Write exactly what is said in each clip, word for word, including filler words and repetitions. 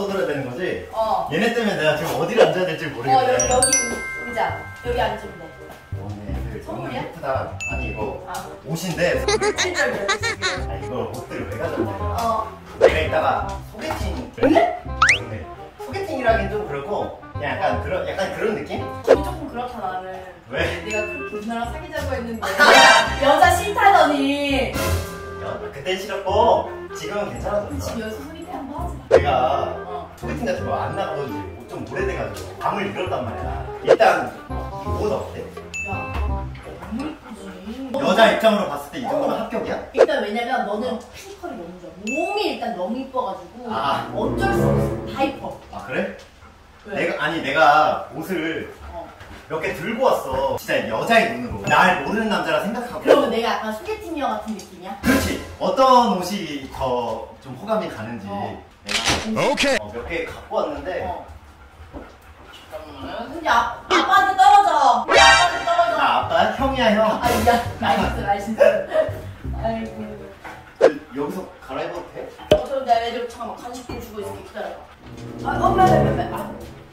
떠들어야 되는 거지? 어. 얘네 때문에 내가 지금 어디를 앉아야 될지 모르겠네. 어, 여기, 여기 의자. 여기 앉으면 돼. 너네 선물이야? 예쁘다. 아니 이거 아. 옷인데 칠절 지금. 아 이걸 옷들을 왜 가져왔냐. 어. 내가 이따가 소개팅. 왜? 네. 소개팅이라긴 좀 그렇고 그냥 약간 그런 약간 그런 느낌? 기분이 조금 그렇다 나는. 왜? 내가 그 누나랑 사귀자고 했는데 여자 싫다더니. 야, 그땐 싫었고 지금은 괜찮아졌어. 지금 여기서 소개팅 한번 하지. 내가 어. 소개팅 같은 거 안 나가본 지 좀 오래돼가지고 감을 잃었단 말이야. 일단 이 옷 어때? 야, 너무 이쁘지. 여자 입장으로 봤을 때 이 정도면 합격이야? 일단 왜냐면 너는 피지컬이 너무 좋아. 몸이 일단 너무 이뻐가지고 아. 어쩔 수 없어. 다 이뻐. 아 그래? 왜? 내가 아니 내가 옷을 어. 몇 개 들고 왔어. 진짜 여자의 눈으로 날 모르는 남자라 생각하고. 그러면 내가 약간 소개팅녀 같은 느낌이야? 그렇지. 어떤 옷이 더 좀 호감이 가는지 어. 내가 오케이. 어, 몇 개 갖고 왔는데 어. 잠깐만. 근데 아, 아빠한테 떨어져. 아빠한테 떨어져. 나 아빠 형이야 형. 아, 야, 나이스, 나이스. 아이고. 그, 여기서 갈아입어도 돼? 어, 저 내가 애들 잠깐만 간식 좀 주고 있을게. 기다려봐. 아, 엄마, 매, 매, 매. 아.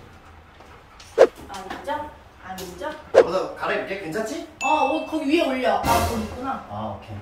앉아? 앉아? 여기서 갈아입게 괜찮지? 어, 옷 거기 위에 올려. 아, 거기 있구나. 아 오케이.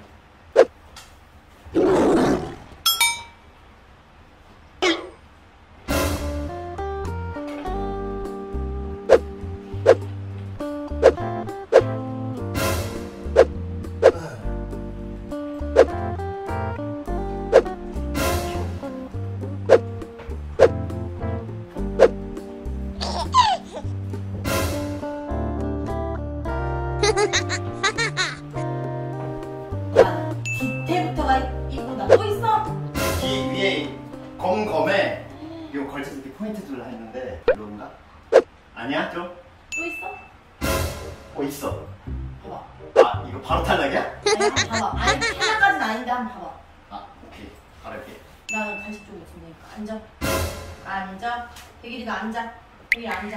야, 뒤태부터가 이쁘다. 또 있어? 이 위에 검검에 이거 걸쳐서 이렇게 포인트 줄라 했는데 이건가? 아니야 좀? 또 있어? 어 있어. 봐봐. 아 이거 바로 탈락이야? 아니, 한번 봐봐. 아니, 하나까지는 아닌데 한번 봐봐. 아 오케이 갈아입게. 나는 간식 좀 있으니까. 앉아. 앉아. 대길이도 앉아. 여기 앉아.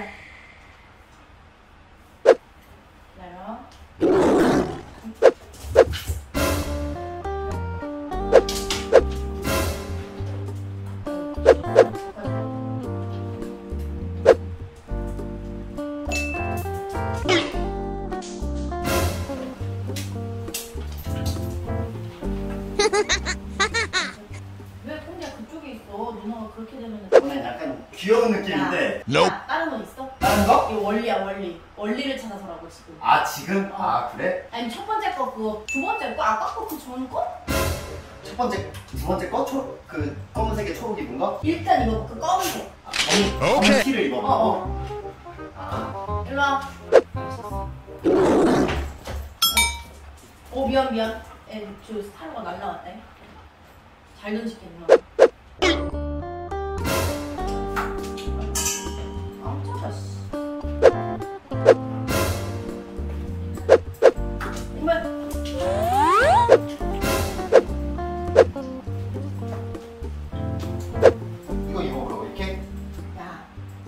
기다려. 왜 통지야 그쪽에 있어? 누나가 그렇게 되면은. 오늘 약간 귀여운 느낌인데. 야, Nope. 야, 다른 거 있어? 다른 거? 이거 원리야 원리. 원리를 찾아서라고 지금. 아 지금? 어. 아 그래? 아니 첫 번째 거 그거, 두 번째 거, 아까 거 그 전 거? 첫 번째 두 번째 거? 초, 그 검은색에 초록 입은 거? 일단 이거 그 검은색. 아, 검은, 오케이. 검은 티를 입어보고. 어, 어. 아 일로 와. 어 미안 미안. 애 저 스타로가 날라왔네. 잘 던질겠나? 깜짝이야 씨. 정말. 이거 입어보라고 이렇게? 야,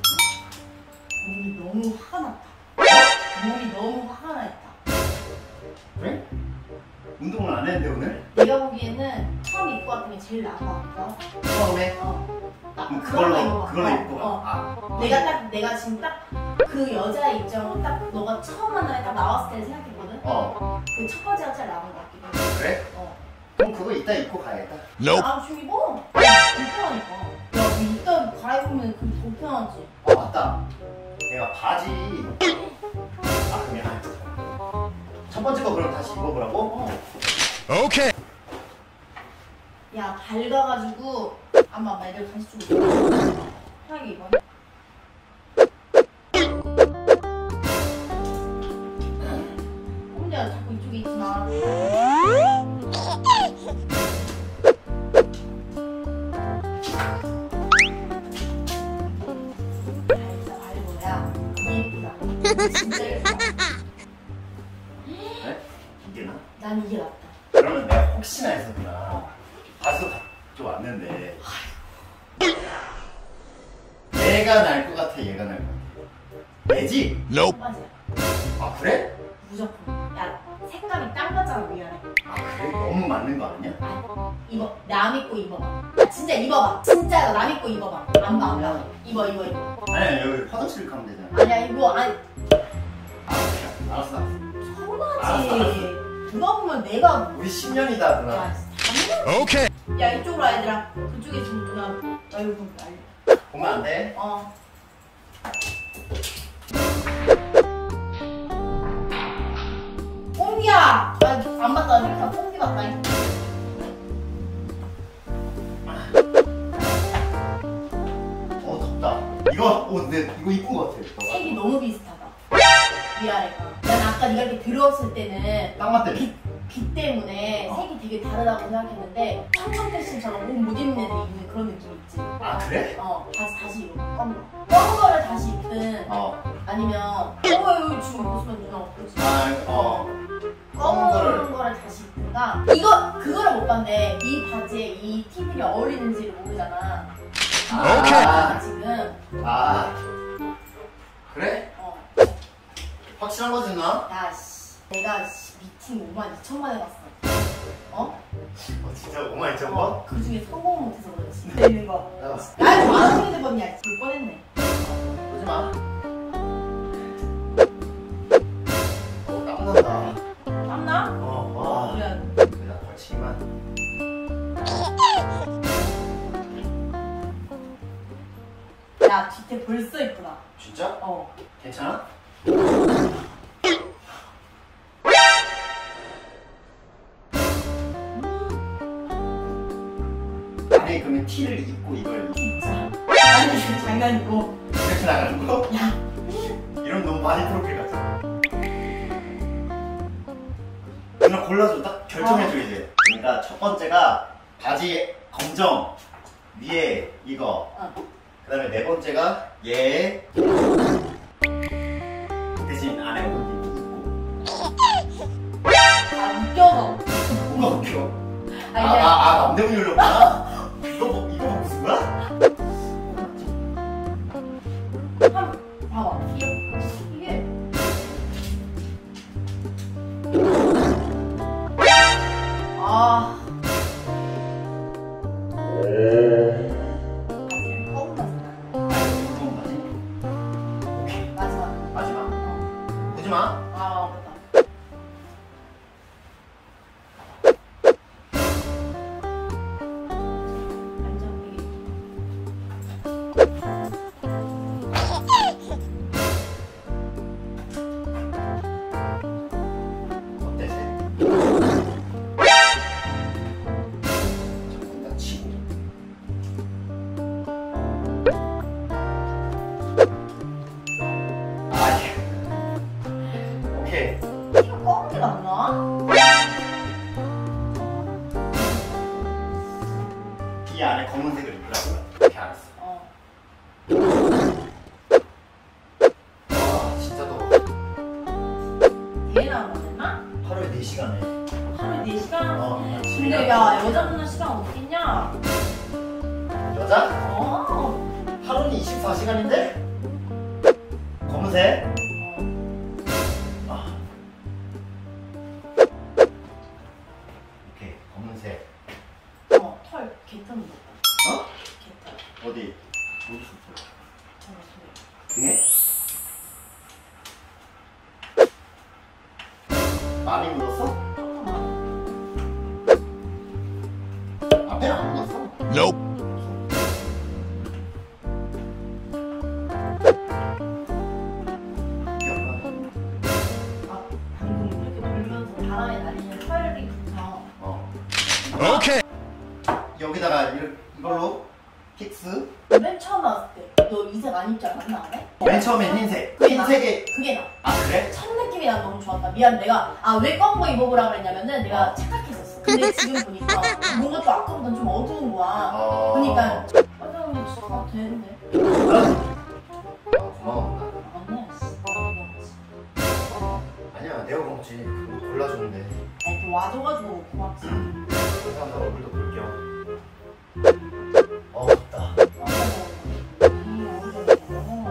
몸이 너무 화가 났다. 몸이 너무 화가 나 있다. 그래? 운동을 안 했는데 오늘? 내가 보기에는 처음 입고 왔던 게 제일 나은 것 같다. 처음에? 어. 나 그럼 그런 거 그걸로 입어봐. 그걸로 어, 입고 가. 어. 아 내가 딱 내가 지금 딱 그 여자의 입장으로 딱 너가 처음 만나에 딱 나왔을 때 생각했거든. 어 그 첫 번째가 제일 나은 것 같기도 해. 그래? 어. 그럼 그거 이따 입고 가야겠다. Nope. 아 지금 입어. 불편하니까. 야, 뭐 이따 갈아입으면 그 불편하지. 아 맞다. 내가 바지. 아 그냥 첫 번째 거 그럼 다시 입어보라고? 어. 오케이. 야 밝아가지고 아마 아마 애들 간식 좀 입어. 편하게 입어. 혼자 자꾸 이쪽에 있지 마. 알자 알고야. 예쁘다. 진짜 예쁘다. 그래? 이게 나? 난 이게 낫다. 그러면 내가 혹시나 해서구나. 바지도 가져 왔는데. 얘가 날 것 같아, 얘가 날 것 같아. 내지? Nope. 맞아. 아 그래? 무조건. 야 색감이 딱 맞잖아 위아래. 아 그래? 너무 맞는 거 아니야? 입어. 남 입고 입어봐. 아, 진짜 입어봐. 진짜 남 입고 입어봐. 안 봐, 안 봐. 입어, 입어, 입어. 아니야 여기 화장실 가면 되잖아. 아니야, 이거 아니. 아 그래. 알았어 알았어. 서운하지. 누가 보면 내가. 우리 십 년이다 누나. 야, 당연하지. 오케이. 야, 이쪽으로 와, 얘들아. 그쪽에 지금 누나. 아이고, 알려. 보면 안 돼? 어. 꽁기야! 아, 안 봤다. 나 꽁기 봤다. 어 덥다. 이거 어 근데 이거 이쁜 거 같아. 색이 너무 비슷하다. 위아래가. 난 아까 네가 이렇게 들어왔을 때는 딱 맞대. 빛, 빛 때문에 어. 색이 되게 다르다고 생각했는데 청청 패션처럼 옷 못 입는 애들이 입는 그런 느낌 있지? 아 그래? 어, 다시 다시 입어. 검은 거. 검은 거를 다시 입든 어. 아니면 어, 여기 지금 벗으면 누나 없지? 아 어. 검은 거를. 거를 다시 입든가. 이거 그거를 못 봤는데 이 바지에 이 티들이 어울리는지를 모르잖아. 아. 오케이. 지금 아 그래? 어. 확실한 거지 누나? 야 씨, 내가 씨, 미팅 오만 이천만 해봤어. 어? 어 진짜 오만 이천 어, 번? 그 중에 성공을 못해서 그렇지. 있는 거. 야, 야, 만원 원이 돼버냐? 볼 뻔했네. 보지 마. 어 땀난다. 땀나? 어 와. 그래. 그냥 걸치기만. 야, 뒤태 벌써 이쁘다. 진짜? 어. 괜찮아? 아니 그러면 티를 입고 이걸 진짜. 아니, 이거 장난이고. 이렇게 나가는 거? 야, 이러면 너무 많이 프로필 같아. 누나 골라줘. 딱 결정해줘 이제. 그러니까 첫 번째가 바지 검정 위에 이거. 어. 그 다음에 네 번째가 얘 대신 안에 옷 입고. 아, 웃겨서. 뭐가 웃겨? 아니, 아, 그냥- 아, 아 남대문 열렸구나? 이거 뭐, 이거 뭐 무슨 거야? 한, 봐봐. 이게, 이게. 아. 바지를 꺼운 바지. 무서운 바지? 오케이. 마지막. 마지막. 어. 보지 마. 아, 맞다. 완전 되게. 어때, 쟤? 잠깐 치고. 아, 예. 오케이. 이거 꺼운 게 낫나? 이 안에 검은색을 입으라고요. 이렇게 알았어. 어. 와, 진짜 더워. 대회 나왔나? 하루에 네 시간에. 하루에 네 시간? 어, 근데 야, 여자분은 시간 어딨냐? 여자? 어. 하루는 이십사 시간인데? 검은색? 어. 아. 오케이, 검은색. 어, 털 개털 묻었다. 어? 개털. 어디? 어디 있어? 저거 저거. 등에? 많이 묻었어? 조금만. 앞에 안 묻었어? Nope. 아, 방금 이렇게 돌면서 바람에 날리는 털이 붙어. 어. 오케이. 여기다가 이- 이걸로 픽스. 맨 처음 왔을 때, 너 이색 안 입지 않았나, 안 해? 맨 처음엔 흰색. 그게 나. 흰색에. 그게 나. 아, 그래? 첫 느낌이 난 너무 좋았다. 미안, 내가, 아, 왜 검은 거 입어보라 그랬냐면은 내가 착각했었어. 근데 지금 보니까 뭔가 또 아까보다 좀 어두운 거야. 어. 그러니까, 화장이 진짜 되는데. 아, 고마워. 아니야, 씨. 아니야, 내가 고맙지. 그거 골라주는데. 아니, 또 와줘가지고 고맙지. 그 사람들 얼굴도 볼 겸. 어, 덥다.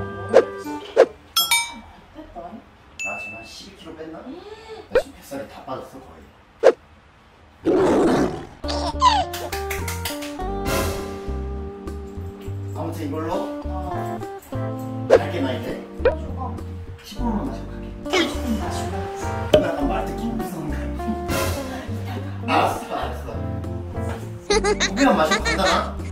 나 지금 한 십이 킬로그램 뺐나? 나 지금 뱃살이 다 이걸로 어, 갈게 나 이제 조금 십 분만 마시고 갈게. 조금 마시고. 오늘 약간 말 듣기 무서운데. 알았어 알았어. 두 개만 마시고 간다.